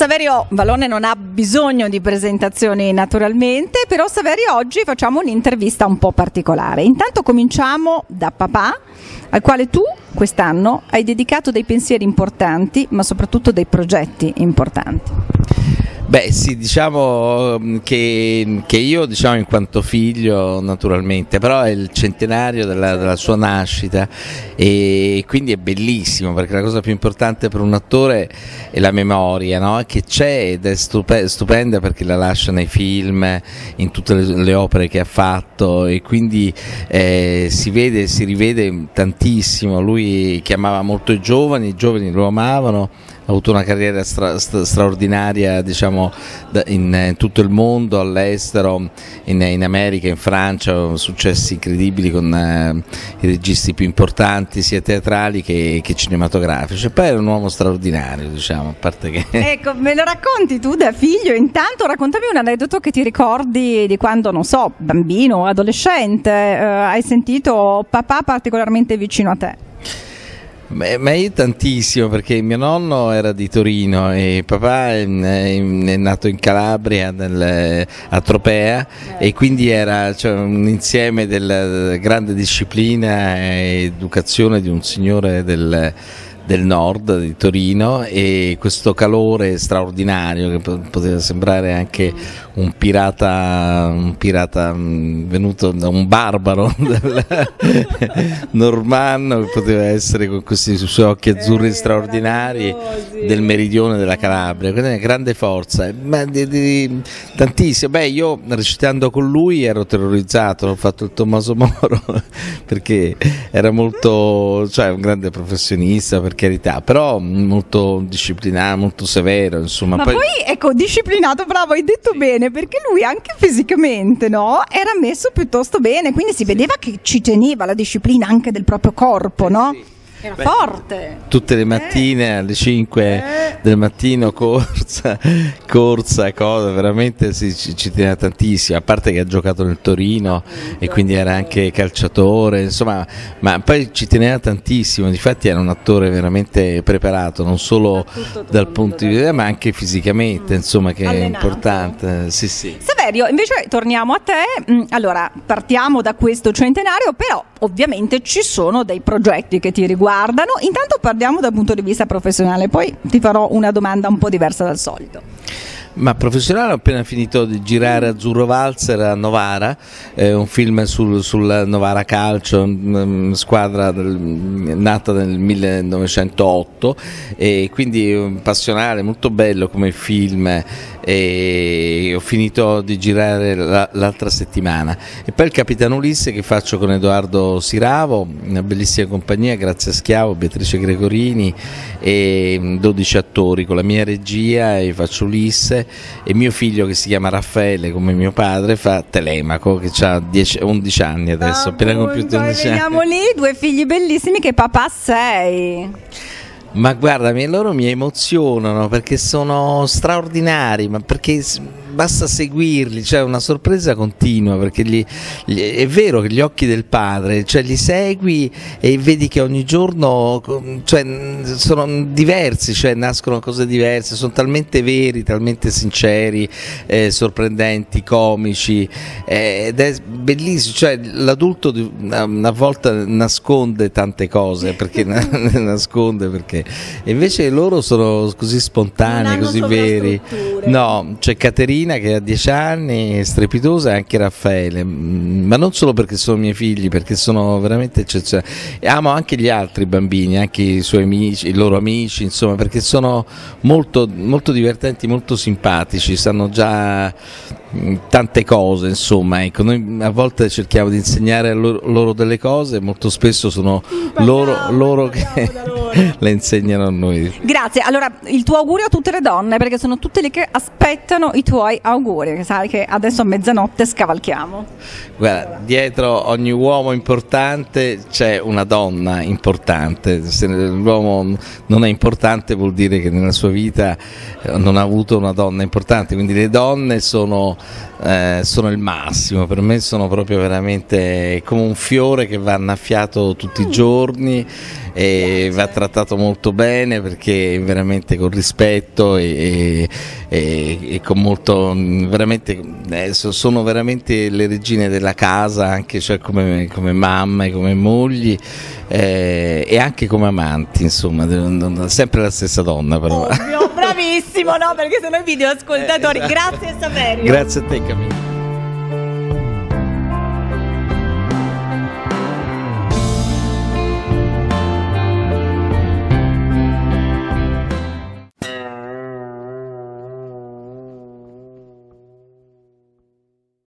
Saverio Vallone non ha bisogno di presentazioni naturalmente, però Saverio oggi facciamo un'intervista un po' particolare. Intanto cominciamo da papà, al quale tu quest'anno hai dedicato dei pensieri importanti, ma soprattutto dei progetti importanti. Beh sì, diciamo che io in quanto figlio naturalmente, però è il centenario della sua nascita e quindi è bellissimo, perché la cosa più importante per un attore è la memoria, no? Che c'è ed è stupenda, perché la lascia nei film, in tutte le opere che ha fatto, e quindi si vede e si rivede tantissimo. Lui chiamava molto i giovani lo amavano. Ha avuto una carriera straordinaria, diciamo, in tutto il mondo, all'estero, in America, in Francia, successi incredibili con i registi più importanti, sia teatrali che cinematografici. E poi era un uomo straordinario, diciamo, a parte che... Ecco, me lo racconti tu da figlio? Intanto raccontami un aneddoto che ti ricordi di quando, non so, bambino o adolescente, hai sentito papà particolarmente vicino a te. Ma io tantissimo, perché mio nonno era di Torino e papà è nato in Calabria, a Tropea, e quindi era un insieme della grande disciplina e educazione di un signore del nord di Torino, e questo calore straordinario che poteva sembrare anche un pirata venuto da un barbaro normanno, che poteva essere con questi suoi occhi azzurri straordinari del meridione della Calabria. Quindi una grande forza, ma tantissimo. Beh, io recitando con lui ero terrorizzato, ho fatto il Tommaso Moro perché era molto, un grande professionista, per carità, però molto disciplinato, molto severo, insomma. Ma poi ecco, disciplinato, bravo, hai detto bene, perché lui anche fisicamente, no? Era messo piuttosto bene, quindi si vedeva che ci teneva la disciplina anche del proprio corpo, no? Sì. Era forte. Tutte le mattine alle 5 del mattino corsa, cosa, veramente ci teneva tantissimo, a parte che ha giocato nel Torino e quindi era anche calciatore, insomma, ma poi ci teneva tantissimo. Difatti era un attore veramente preparato, non solo dal punto di vista, ma anche fisicamente, insomma, che allenato. È importante. Sì, sì. Saverio, invece torniamo a te. Allora, partiamo da questo centenario, però ovviamente ci sono dei progetti che ti riguardano. Intanto parliamo dal punto di vista professionale, poi ti farò una domanda un po' diversa dal solito. Ma professionale, ho appena finito di girare Azzurro Valzer a Novara, un film sul Novara Calcio, squadra nata nel 1908, e quindi passionale, molto bello come film, e ho finito di girare l'altra settimana. E poi il Capitano Ulisse, che faccio con Edoardo Siravo, una bellissima compagnia, grazie a Schiavo, Beatrice Gregorini, e 12 attori con la mia regia, e faccio Ulisse. E mio figlio, che si chiama Raffaele come mio padre, fa Telemaco, che ha 11 anni adesso, appena compiuto 11 anni. Veniamo lì, due figli bellissimi, che papà sei? Ma guarda, loro mi emozionano perché sono straordinari, ma perché basta seguirli, c'è una sorpresa continua, perché è vero che gli occhi del padre, li segui e vedi che ogni giorno sono diversi, nascono cose diverse, sono talmente veri, talmente sinceri, sorprendenti, comici, ed è bellissimo. L'adulto una volta nasconde tante cose, perché nasconde, perché invece loro sono così spontanei, così veri. No, c'è Caterina che ha 10 anni, strepitosa, e anche Raffaele, ma non solo perché sono miei figli, perché sono veramente eccezionali. Amo anche gli altri bambini, anche i suoi amici, i loro amici, insomma, perché sono molto, molto divertenti, molto simpatici, sanno già tante cose, insomma, ecco. Noi a volte cerchiamo di insegnare a loro delle cose, molto spesso sono loro che le insegnano a noi. Grazie. Allora, il tuo augurio a tutte le donne, perché sono tutte lì che aspettano i tuoi auguri, che sai che adesso a mezzanotte scavalchiamo. Guarda, dietro ogni uomo importante c'è una donna importante. Se l'uomo non è importante, vuol dire che nella sua vita non ha avuto una donna importante, quindi le donne sono il massimo. Per me sono proprio veramente come un fiore che va annaffiato tutti i giorni e va trattato trattato molto bene, perché veramente con rispetto e con molto, veramente, sono veramente le regine della casa, anche cioè come mamma e come mogli, e anche come amanti, insomma, sempre la stessa donna però. Ovvio, bravissimo, no? Perché sono i video ascoltatori. Grazie Saverio. Grazie a te, Camilla.